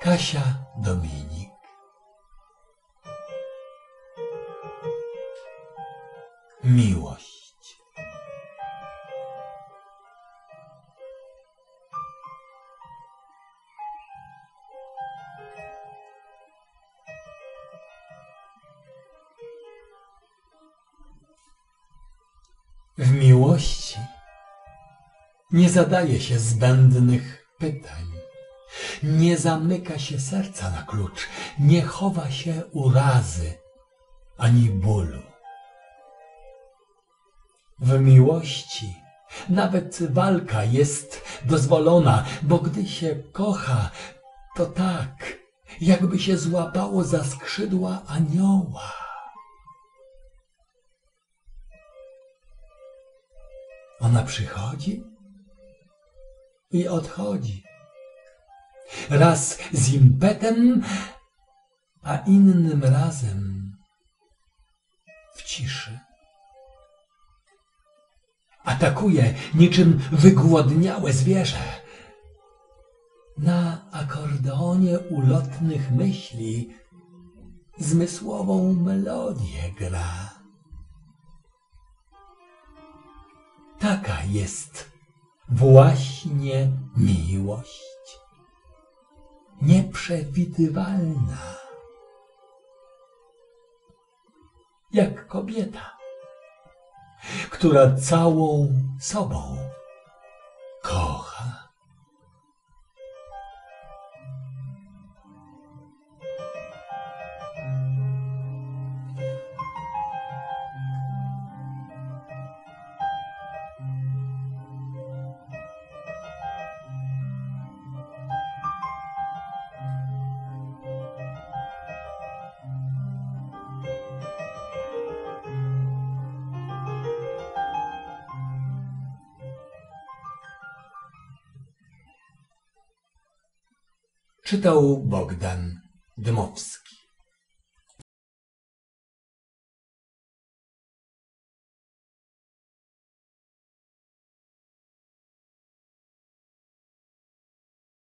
Kasia Dominik. Miłość. W miłości nie zadaje się zbędnych pytań, nie zamyka się serca na klucz, nie chowa się urazy ani bólu. W miłości nawet walka jest dozwolona, bo gdy się kocha, to tak, jakby się złapało za skrzydła anioła. Ona przychodzi i odchodzi. Raz z impetem, a innym razem w ciszy. Atakuje niczym wygłodniałe zwierzę. Na akordeonie ulotnych myśli zmysłową melodię gra. Taka jest właśnie miłość. Nieprzewidywalna. Jak kobieta, która całą sobą kocha. Czytał Bogdan Dmowski.